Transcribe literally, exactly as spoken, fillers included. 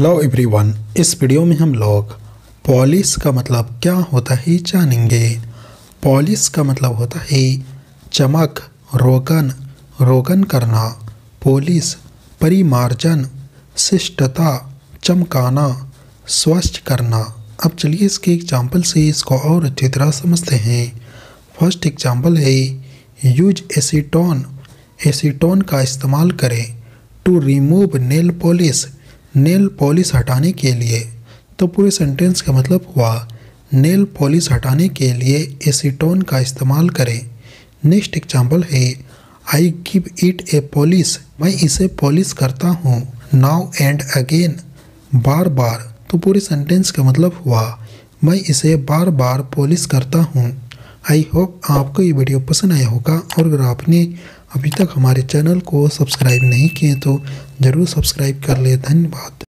Hello everyone, इस video में हम लोग पॉलिश का मतलब क्या होता है जानेंगे। पॉलिश का मतलब होता है चमक, रोगन, रोगन करना, पॉलिश, परिमार्जन, शिष्टता, चमकाना, स्वच्छ करना। अब चलिए इसके एग्जाम्पल से इसको और अच्छी तरह समझते हैं। फर्स्ट एग्जाम्पल है यूज एसीटोन। एसीटोन का इस्तेमाल करें to remove nail polish, nail polish हटाने के लिए। तो पूरे सेंटेंस का मतलब हुआ नेल पॉलिश हटाने के लिए एसीटोन का इस्तेमाल करें। नेक्स्ट एग्जाम्पल है I give it a polish, मैं इसे पॉलिश करता हूँ। नाउ एंड अगेन, बार बार। तो पूरे सेंटेंस का मतलब हुआ मैं इसे बार बार पॉलिश करता हूँ। आई होप आपको ये वीडियो पसंद आया होगा, और अगर आपने अभी तक हमारे चैनल को सब्सक्राइब नहीं किए तो ज़रूर सब्सक्राइब कर ले। धन्यवाद।